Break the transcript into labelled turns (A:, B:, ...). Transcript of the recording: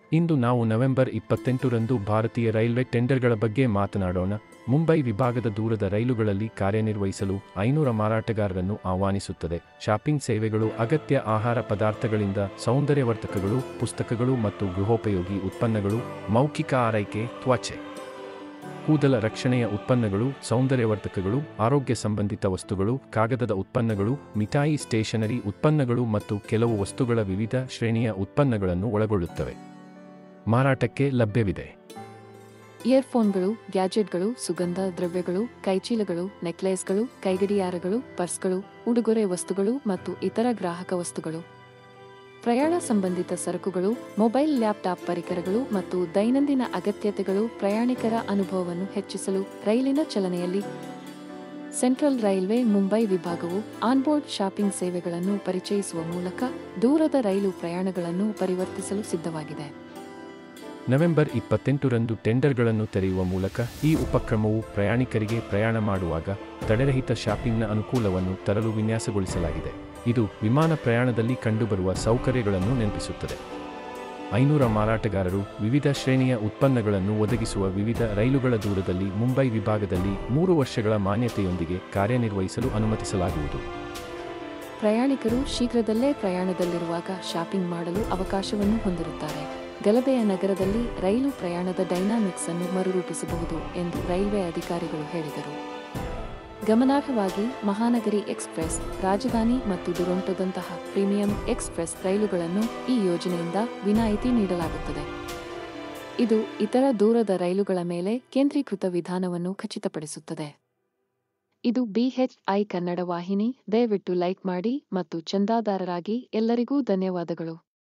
A: ಇಂದು ನಾವು ನವೆಂಬರ್ 28ರಂದು ಭಾರತೀಯ ರೈಲ್ವೆ ಟೆಂಡರ್ಗಳ ಬಗ್ಗೆ ಮಾತನಾಡೋಣ. ಮುಂಬೈ ವಿಭಾಗದ ದೂರದ ರೈಲುಗಳಲ್ಲಿ ಕಾರ್ಯನಿರ್ವಹಿಸಲು 500 ಮಾರಾಟಗಾರರನ್ನು ಆಹ್ವಾನಿಸುತ್ತದೆ. ಶಾಪಿಂಗ್ ಸೇವೆಗಳು ಅಗತ್ಯ ಆಹಾರ ಪದಾರ್ಥಗಳಿಂದ ಸೌಂದರ್ಯವರ್ಧಕಗಳು, ಪುಸ್ತಕಗಳು ಮತ್ತು ಗೃಹೋಪಯೋಗಿ ಉತ್ಪನ್ನಗಳು, ಮೌಖಿಕ ಆರೈಕೆ, ತ್ವಚೆ, ಕೂದಲ ರಕ್ಷಣೆಯ ಉತ್ಪನ್ನಗಳು, ಸೌಂದರ್ಯವರ್ಧಕಗಳು, ಆರೋಗ್ಯ ಸಂಬಂಧಿತ ವಸ್ತುಗಳು, ಕಾಗದದ ಉತ್ಪನ್ನಗಳು, ಮಿಠಾಯಿ, ಸ್ಟೇಷನರಿ ಉತ್ಪನ್ನಗಳು ಮತ್ತು ಕೆಲವು ವಸ್ತುಗಳ ವಿವಿಧ ಶ್ರೇಣಿಯ ಉತ್ಪನ್ನಗಳನ್ನು ಒಳಗೊಳ್ಳುತ್ತವೆ. ಮಾರಾಟಕ್ಕೆ ಲಭ್ಯವಿದೆ.
B: ಇಯರ್ಫೋನ್ಗಳು, ಗ್ಯಾಜೆಟ್ಗಳು, ಸುಗಂಧ ದ್ರವ್ಯಗಳು, ಕೈಚೀಲಗಳು, ನೆಕ್ಲೇಸ್ಗಳು, ಕೈಗಡಿಯಾರಗಳು, ಪರ್ಸ್ಗಳು, ಉಡುಗೊರೆ ವಸ್ತುಗಳು ಮತ್ತು ಇತರ ಗ್ರಾಹಕ ವಸ್ತುಗಳು, ಪ್ರಯಾಣ ಸಂಬಂಧಿತ ಸರಕುಗಳು, ಮೊಬೈಲ್, ಲ್ಯಾಪ್ಟಾಪ್ ಪರಿಕರಗಳು ಮತ್ತು ದೈನಂದಿನ ಅಗತ್ಯತೆಗಳು. ಪ್ರಯಾಣಿಕರ ಅನುಭವವನ್ನು ಹೆಚ್ಚಿಸಲು ರೈಲಿನ ಚಲನೆಯಲ್ಲಿ ಸೆಂಟ್ರಲ್ ರೈಲ್ವೆ ಮುಂಬೈ ವಿಭಾಗವು ಆನ್ಬೋರ್ಡ್ ಶಾಪಿಂಗ್ ಸೇವೆಗಳನ್ನು ಪರಿಚಯಿಸುವ ಮೂಲಕ ದೂರದ ರೈಲು ಪ್ರಯಾಣಗಳನ್ನು ಪರಿವರ್ತಿಸಲು ಸಿದ್ಧವಾಗಿದೆ.
A: ನವೆಂಬರ್ 28ರಂದು ಟೆಂಡರ್ಗಳನ್ನು ತೆರೆಯುವ ಮೂಲಕ ಈ ಉಪಕ್ರಮವು ಪ್ರಯಾಣಿಕರಿಗೆ ಪ್ರಯಾಣ ಮಾಡುವಾಗ ತಡೆರಹಿತ ಶಾಪಿಂಗ್ನ ಅನುಕೂಲವನ್ನು ತರಲು ವಿನ್ಯಾಸಗೊಳಿಸಲಾಗಿದೆ. ಇದು ವಿಮಾನ ಪ್ರಯಾಣದಲ್ಲಿ ಕಂಡುಬರುವ ಸೌಕರ್ಯಗಳನ್ನು ನೆನಪಿಸುತ್ತದೆ. 500 ಮಾರಾಟಗಾರರು ವಿವಿಧ ಶ್ರೇಣಿಯ ಉತ್ಪನ್ನಗಳನ್ನು ಒದಗಿಸುವ ವಿವಿಧ ರೈಲುಗಳ ದೂರದಲ್ಲಿ ಮುಂಬೈ ವಿಭಾಗದಲ್ಲಿ 3 ವರ್ಷಗಳ ಮಾನ್ಯತೆಯೊಂದಿಗೆ ಕಾರ್ಯನಿರ್ವಹಿಸಲು ಅನುಮತಿಸಲಾಗುವುದು.
B: ಪ್ರಯಾಣಿಕರು ಶೀಘ್ರದಲ್ಲೇ ಪ್ರಯಾಣದಲ್ಲಿರುವಾಗ ಶಾಪಿಂಗ್ ಮಾಡಲು ಅವಕಾಶವನ್ನು ಹೊಂದಿರುತ್ತಾರೆ. ಗಲಭೆಯ ನಗರದಲ್ಲಿ ರೈಲು ಪ್ರಯಾಣದ ಡೈನಾಮಿಕ್ಸ್ ಅನ್ನು ಮರುರೂಪಿಸಬಹುದು ಎಂದು ರೈಲ್ವೆ ಅಧಿಕಾರಿಗಳು ಹೇಳಿದರು. ಗಮನಾರ್ಹವಾಗಿ ಮಹಾನಗರಿ ಎಕ್ಸ್‌ಪ್ರೆಸ್, ರಾಜಧಾನಿ ಮತ್ತು ಡುರೊಂಟೊದಂತಹ ಪ್ರೀಮಿಯಂ ಎಕ್ಸ್‌ಪ್ರೆಸ್ ರೈಲುಗಳನ್ನು ಈ ಯೋಜನೆಯಿಂದ ವಿನಾಯಿತಿ ನೀಡಲಾಗುತ್ತದೆ. ಇದು ಇತರ ದೂರದ ರೈಲುಗಳ ಮೇಲೆ ಕೇಂದ್ರೀಕೃತ ವಿಧಾನವನ್ನು ಖಚಿತಪಡಿಸುತ್ತದೆ. ಇದು BHI ಕನ್ನಡ ವಾಹಿನಿ. ದಯವಿಟ್ಟು ಲೈಕ್ ಮಾಡಿ ಮತ್ತು ಚಂದಾದಾರರಾಗಿ. ಎಲ್ಲರಿಗೂ ಧನ್ಯವಾದಗಳು.